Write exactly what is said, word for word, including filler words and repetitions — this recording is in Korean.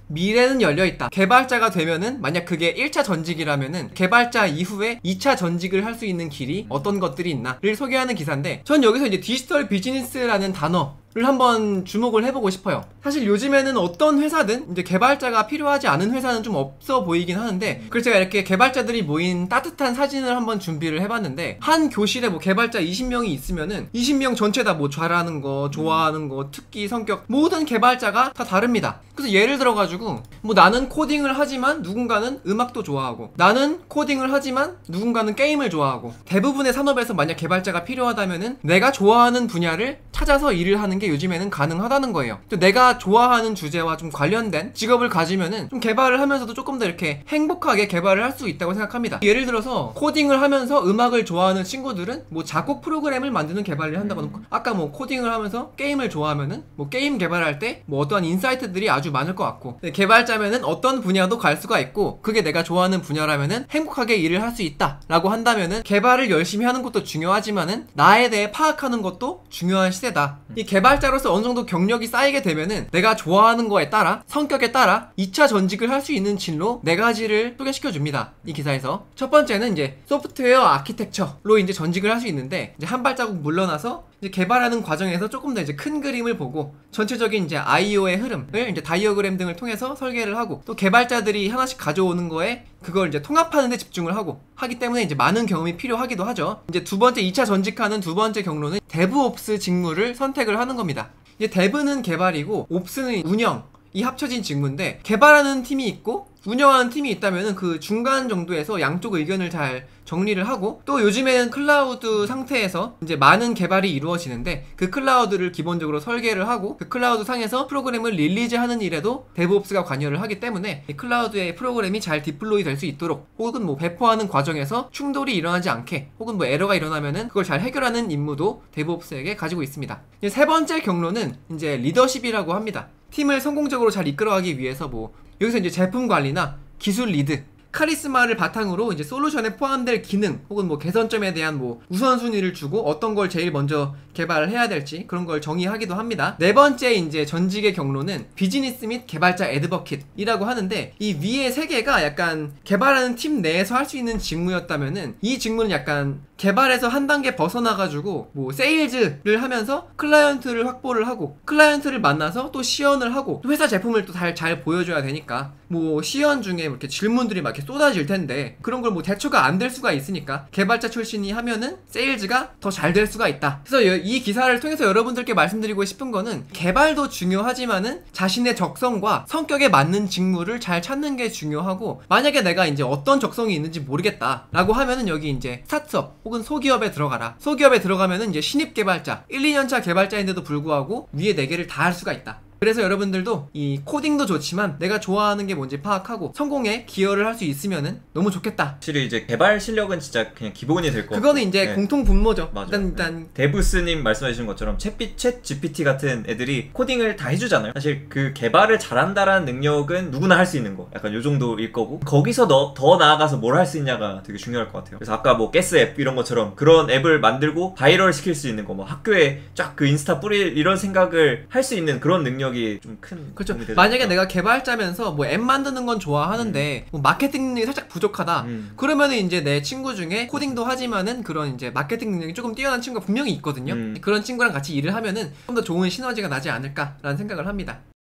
미래는 열려있다. 개발자가 되면은 만약 그게 일 차 전직이라면은 개발자 이후에 이 차 전직을 할 수 있는 길이 어떤 것들이 있나를 소개하는 기사인데, 전 여기서 이제 디지털 비즈니스라는 단어 를 한번 주목을 해보고 싶어요. 사실 요즘에는 어떤 회사든 이제 개발자가 필요하지 않은 회사는 좀 없어 보이긴 하는데, 그래서 제가 이렇게 개발자들이 모인 따뜻한 사진을 한번 준비를 해봤는데, 한 교실에 뭐 개발자 이십 명이 있으면은 이십 명 전체 다 뭐 잘하는 거, 좋아하는 거, 특기, 성격, 모든 개발자가 다 다릅니다. 그래서 예를 들어가지고 뭐 나는 코딩을 하지만 누군가는 음악도 좋아하고, 나는 코딩을 하지만 누군가는 게임을 좋아하고, 대부분의 산업에서 만약 개발자가 필요하다면은 내가 좋아하는 분야를 찾아서 일을 하는 게 요즘에는 가능하다는 거예요. 또 내가 좋아하는 주제와 좀 관련된 직업을 가지면은 좀 개발을 하면서도 조금 더 이렇게 행복하게 개발을 할 수 있다고 생각합니다. 예를 들어서 코딩을 하면서 음악을 좋아하는 친구들은 뭐 작곡 프로그램을 만드는 개발을 한다고 놓고, 아까 뭐 코딩을 하면서 게임을 좋아하면은 뭐 게임 개발할 때 뭐 어떠한 인사이트들이 아주 많을 것 같고, 개발자면은 어떤 분야도 갈 수가 있고, 그게 내가 좋아하는 분야라면은 행복하게 일을 할 수 있다 라고 한다면은 개발을 열심히 하는 것도 중요하지만은 나에 대해 파악하는 것도 중요한 시대다. 이 개발자로서 어느 정도 경력이 쌓이게 되면은 내가 좋아하는 거에 따라, 성격에 따라 이 차 전직을 할 수 있는 진로 네 가지를 소개시켜 줍니다. 이 기사에서 첫 번째는 이제 소프트웨어 아키텍처로 이제 전직을 할 수 있는데, 이제 한 발자국 물러나서 이제 개발하는 과정에서 조금 더 이제 큰 그림을 보고 전체적인 이제 아이오의 흐름을 이제 다이어그램 등을 통해서 설계를 하고, 또 개발자들이 하나씩 가져오는 거에 그걸 이제 통합하는 데 집중을 하고 하기 때문에 이제 많은 경험이 필요하기도 하죠. 이제 두 번째 이 차 전직하는 두 번째 경로는 데브옵스 직무를 선택을 하는 겁니다. 이제 데브는 개발이고 옵스는 운영, 이 합쳐진 직무인데, 개발하는 팀이 있고 운영하는 팀이 있다면은 그 중간 정도에서 양쪽 의견을 잘 정리를 하고, 또 요즘에는 클라우드 상태에서 이제 많은 개발이 이루어지는데, 그 클라우드를 기본적으로 설계를 하고 그 클라우드 상에서 프로그램을 릴리즈하는 일에도 데브옵스가 관여를 하기 때문에 이 클라우드의 프로그램이 잘 디플로이 될 수 있도록, 혹은 뭐 배포하는 과정에서 충돌이 일어나지 않게, 혹은 뭐 에러가 일어나면은 그걸 잘 해결하는 임무도 데브옵스에게 가지고 있습니다. 이제 세 번째 경로는 이제 리더십이라고 합니다. 팀을 성공적으로 잘 이끌어가기 위해서 뭐 여기서 이제 제품 관리나 기술 리드, 카리스마를 바탕으로 이제 솔루션에 포함될 기능 혹은 뭐 개선점에 대한 뭐 우선순위를 주고 어떤 걸 제일 먼저 개발을 해야 될지 그런 걸 정의하기도 합니다. 네 번째 이제 전직의 경로는 비즈니스 및 개발자 애드버킷이라고 하는데, 이 위에 세 개가 약간 개발하는 팀 내에서 할 수 있는 직무였다면은, 이 직무는 약간 개발에서 한 단계 벗어나가지고 뭐 세일즈를 하면서 클라이언트를 확보를 하고, 클라이언트를 만나서 또 시연을 하고, 또 회사 제품을 또 잘 잘 보여줘야 되니까 뭐 시연 중에 이렇게 질문들이 막 이렇게 쏟아질 텐데, 그런 걸 뭐 대처가 안 될 수가 있으니까 개발자 출신이 하면은 세일즈가 더 잘 될 수가 있다. 그래서 이 기사를 통해서 여러분들께 말씀드리고 싶은 거는, 개발도 중요하지만은 자신의 적성과 성격에 맞는 직무를 잘 찾는 게 중요하고, 만약에 내가 이제 어떤 적성이 있는지 모르겠다 라고 하면은 여기 이제 스타트업 혹은 소기업에 들어가라. 소기업에 들어가면은 이제 신입 개발자, 일, 이 년 차 개발자인데도 불구하고 위에 네 개를 다 할 수가 있다. 그래서 여러분들도 이 코딩도 좋지만 내가 좋아하는 게 뭔지 파악하고 성공에 기여를 할 수 있으면은 너무 좋겠다. 확실히 이제 개발 실력은 진짜 그냥 기본이 될 거. 그거는 이제 네. 공통 분모죠. 맞아요. 일단 일단 네. 데브스님 말씀해주신 것처럼 챗, 챗 지피티 같은 애들이 코딩을 다 해주잖아요. 사실 그 개발을 잘한다라는 능력은 누구나 할 수 있는 거, 약간 요 정도일 거고, 거기서 너, 더 나아가서 뭘 할 수 있냐가 되게 중요할 것 같아요. 그래서 아까 뭐 가스 앱 이런 것처럼 그런 앱을 만들고 바이럴 시킬 수 있는 거, 뭐 학교에 쫙 그 인스타 뿌릴 이런 생각을 할 수 있는 그런 능력이 좀 큰. 그렇죠. 만약에 내가 개발자면서 뭐 앱 만드는 건 좋아하는데 음. 뭐 마케팅 능력이 살짝 부족하다. 음. 그러면은 이제 내 친구 중에 코딩도 하지만은 그런 이제 마케팅 능력이 조금 뛰어난 친구가 분명히 있거든요. 음. 그런 친구랑 같이 일을 하면은 좀 더 좋은 시너지가 나지 않을까라는 생각을 합니다.